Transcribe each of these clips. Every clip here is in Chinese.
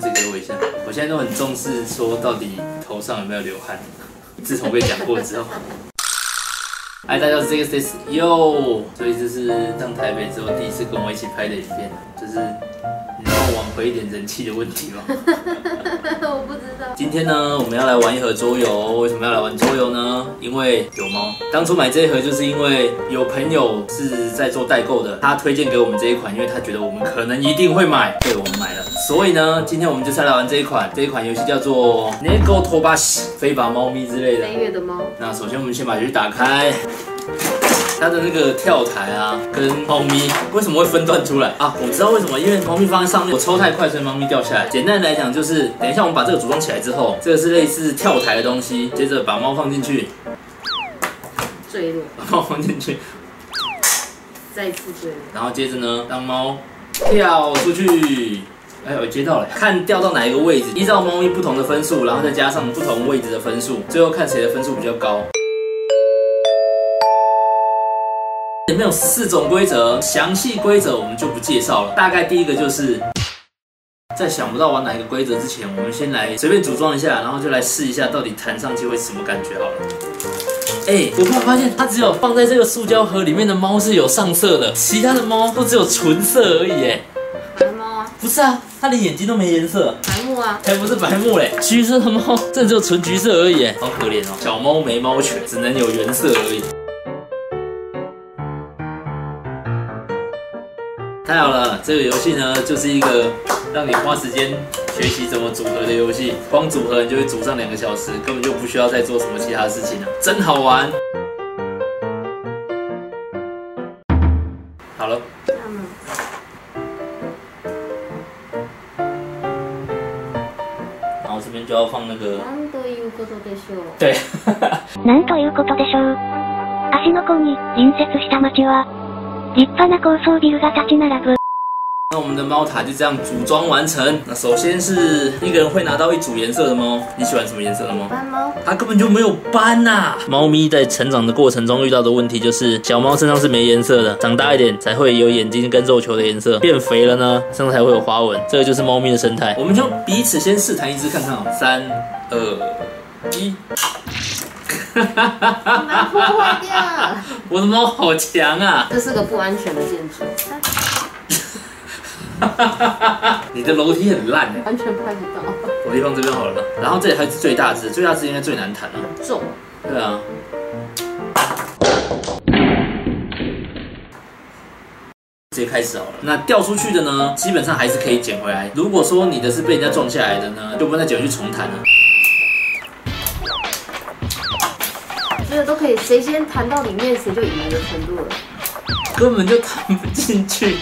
指给我一下。我现在都很重视说到底头上有没有流汗，自从被讲过之后。嗨，大家好，我是 JX Yo， 所以这是上台北之后第一次跟我一起拍的影片，就是你让我挽回一点人气的问题吗？ 我不知道。 今天呢，我们要来玩一盒桌游。为什么要来玩桌游呢？因为有猫。当初买这一盒，就是因为有朋友是在做代购的，他推荐给我们这一款，因为他觉得我们可能一定会买，对，我们买了。所以呢，今天我们就是来玩这一款游戏叫做 Neko Tobashi 非法猫咪之类的。 飞跃的猫。 那首先我们先把游戏打开。它的那个跳台啊，跟猫咪为什么会分段出来啊？我知道为什么，因为猫咪放在上面，我抽太快，所以猫咪掉下来。简单来讲就是，等一下我们把这个组装起来之后，这个是类似跳台的东西，接着把猫放进去， 坠落， 把猫放进去， 再次坠落， 然后接着呢，让猫跳出去。哎，我接到了，看掉到哪一个位置，依照猫咪不同的分数，然后再加上不同位置的分数，最后看谁的分数比较高。里面有4种规则，详细规则我们就不介绍了。大概第一个就是，在想不到玩哪一个规则之前，我们先来随便组装一下，然后就来试一下到底弹上去会什么感觉好了。哎，我突然发现它只有放在这个塑胶盒里面的猫是有上色的，其他的猫都只有纯色而已。哎， 白猫啊？ 不是啊，它连眼睛都没颜色。 白目啊？ 才不是白目嘞，橘色的猫，这只有纯橘色而已。好可怜哦，小猫没猫犬，只能有原色而已。太好了，这个游戏呢，就是一个让你花时间学习怎么组合的游戏。光组合你就会组上2个小时，根本就不需要再做什么其他事情了，真好玩。好了，然后这边就要放那个。对。 なんということでしょう。芦ノ湖に隣接した町は。立派な高層ビルが立ち並ぶ。 那我们的猫塔就这样组装完成。那首先是一个人会拿到1组颜色的猫，你喜欢什么颜色的猫？ 斑猫。 它根本就没有斑呐。猫咪在成长的过程中遇到的问题就是，小猫身上是没颜色的，长大一点才会有眼睛跟肉球的颜色，变肥了呢，身上才会有花纹。这个就是猫咪的生态。我们就彼此先试弹一只看看哦。3、2、1。 把破坏掉！ 我的猫好强啊！ 这是个不安全的建筑。 你的楼梯很烂哎， 完全拍不到。 楼梯放这边好了吧？然后这里还是最大只，最大只应该最难弹啊。 重。 对啊。直接开始好了。那掉出去的呢，基本上还是可以捡回来。如果说你的是被人家撞下来的呢，就不能再捡回去重弹了。 觉得都可以，谁先弹到里面，谁就赢的程度了。 根本就弹不进去，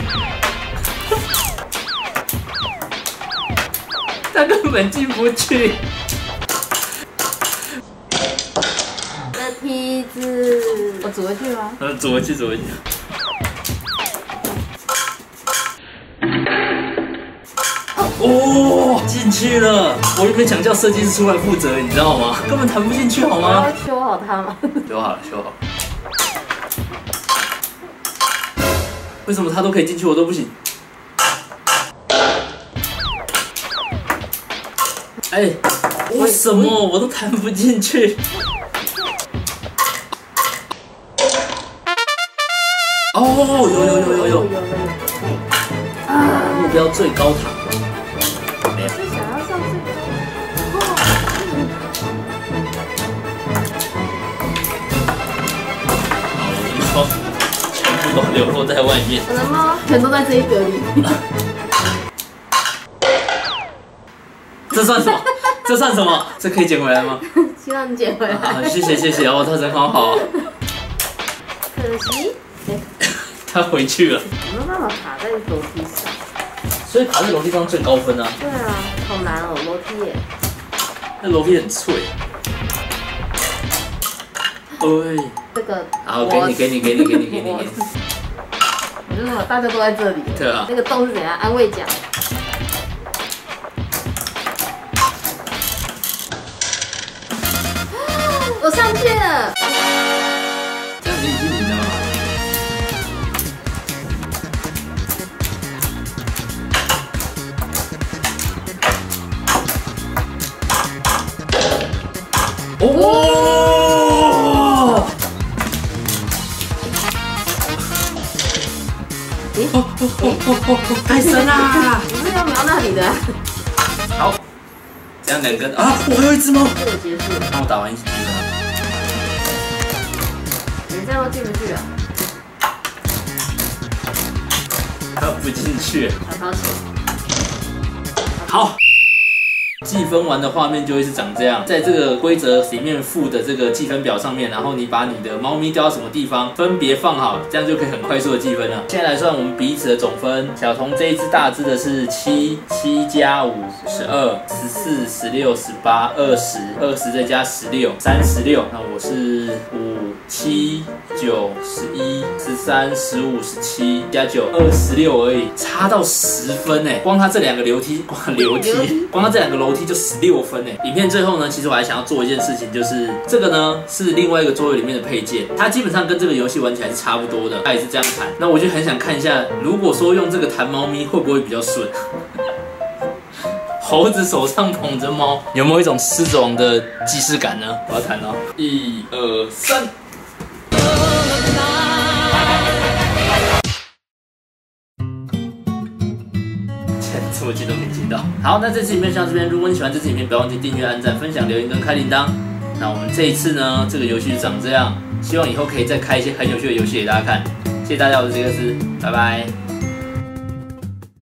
他根本进不去。 那梯子，我组回去吗？ 组回去，组回去。哦，进去了！我原本想叫设计师出来负责，你知道吗？根本弹不进去，好吗？ 要修好它吗？ 修好了，修好了。为什么他都可以进去，我都不行？哎，为什么我都弹不进去？哦，有。目标最高塔。全部都流落在外面。 我的猫全都在这一格里。 这算什么？这算什么？这可以捡回来吗？ 希望你捡回来。 啊，谢谢哦，他人好好。 可惜， 他回去了。 我没有办法卡在楼梯上。 所以卡在楼梯上最高分啊。 对啊，好难哦，楼梯耶。 那楼梯很脆。对。 这个。 好，给你。 我就说大家都在这里。 对啊。 那个洞是怎样？安慰奖。我上去了。 这样你已经赢了吗？ 太深啦！ 你是要瞄那里的？ 好，这样2根啊，我还有1只猫。 这个结束了， 那我打完1局了。 你这样都进不去啊？ 不进去。 小掏钱。 好。计分完的画面就会是长这样，在这个规则里面附的这个计分表上面，然后你把你的猫咪丢到什么地方，分别放好，这样就可以很快速的计分了。现在来算我们彼此的总分，小童这一只大只的是7，7加5 12，14、16、18、20，20再加16，36。那我是5、7、9、11、13、15、17加9，26而已，差到10分哎！光它这2个楼梯，光它这2个楼梯就16分哎！影片最后呢，其实我还想要做一件事情，就是这个呢是另外一个桌游里面的配件，它基本上跟这个游戏玩起来是差不多的，它也是这样弹。那我就很想看一下，如果说用这个弹猫咪会不会比较顺？猴子手上捧着猫，有没有一种狮子王的既视感呢？我要弹哦，1、2、3。这么近都没听到。好，那这次影片就到这边。如果你喜欢这次影片，不要忘记订阅、按赞、分享、留言跟开铃铛。那我们这一次呢，这个游戏就长这样。希望以后可以再开一些很有趣的游戏给大家看。谢谢大家，我是杰克斯，拜拜。